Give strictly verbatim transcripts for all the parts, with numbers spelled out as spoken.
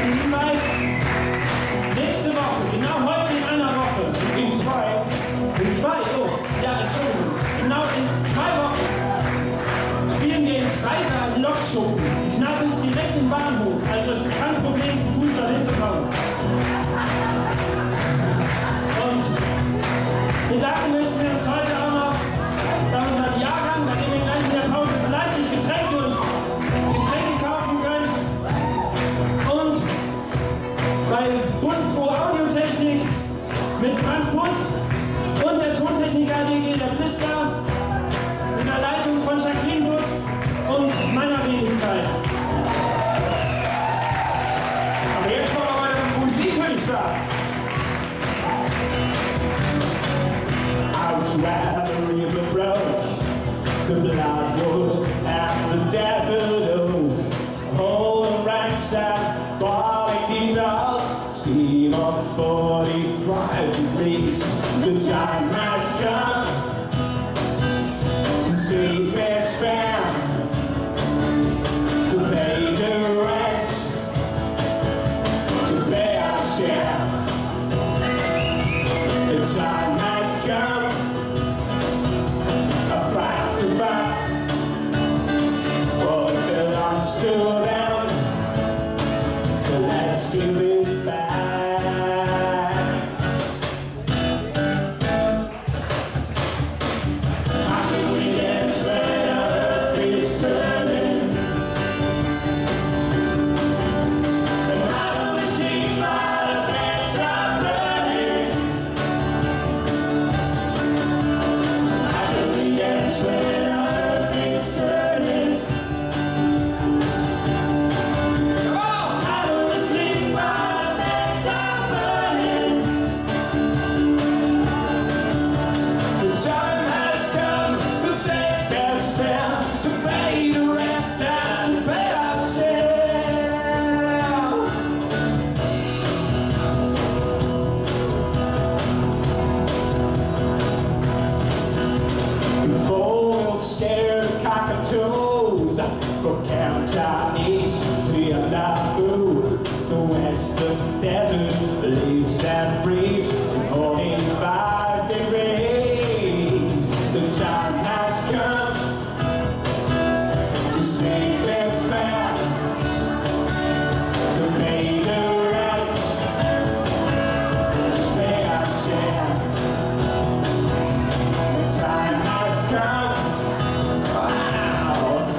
kleinen Hinweis. Nächste Woche, genau heute in einer Woche, in zwei, in zwei, oh, ja, Entschuldigung, genau in zwei Wochen spielen wir in Speiser Lokschuppen. Die Kneipe ist direkt im Bahnhof, also es ist kein Problem, zu Fuß dahin zu kommen. Und wir dachten, möchten wir uns heute auch noch bei unserem Jahrgang, bei dem wir gleich in der Pause fleißig Getränke und Getränke kaufen könnt. Und bei Bus Pro Audiotechnik mit Frank Bus und der Tontechniker D G der Blister mit der Leitung von Jacqueline Bus und meiner Wenigkeit. Aber jetzt kommen wir mal in Musik, würde ich sagen. I was riding the river the bloodwood and the desert oak, whole right side, barley diesels, steam on forty-five degrees. The time has come, the safe is found to pay the rent, to pay our share. The time has come, a fight to fight what belongs to them, so let's give it back. How can we dance when earth is turning? And how do we sing while the beds are burning? How can we dance when earth is turning? Come on! How do we sleep while the beds are burning? The time has come to say there's fair, to pay the rent and to pay ourselves. Before we'll scare the cockatoos, from Cape east to Yahoo, the western desert leaves and breathes in forty-five degrees. The time has come to save this man, to pay the rent, to pay our share. The time has come, wow,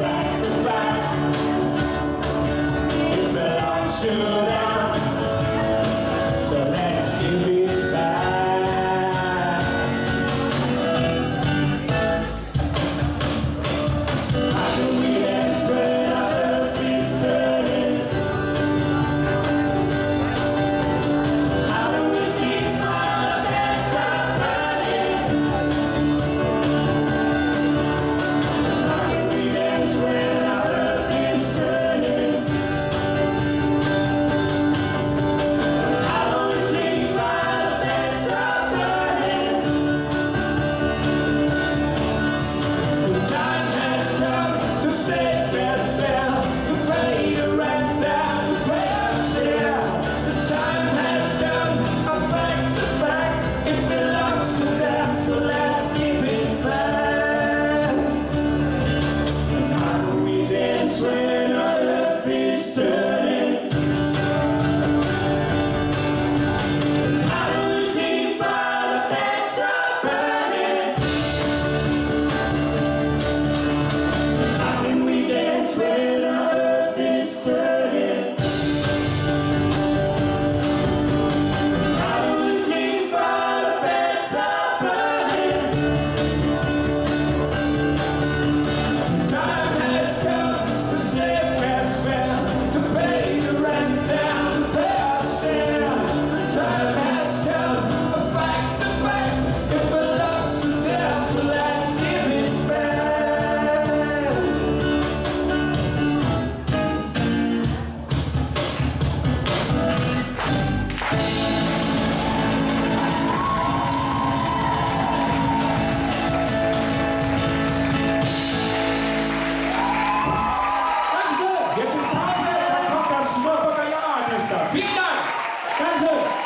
Vielen Dank! Danke!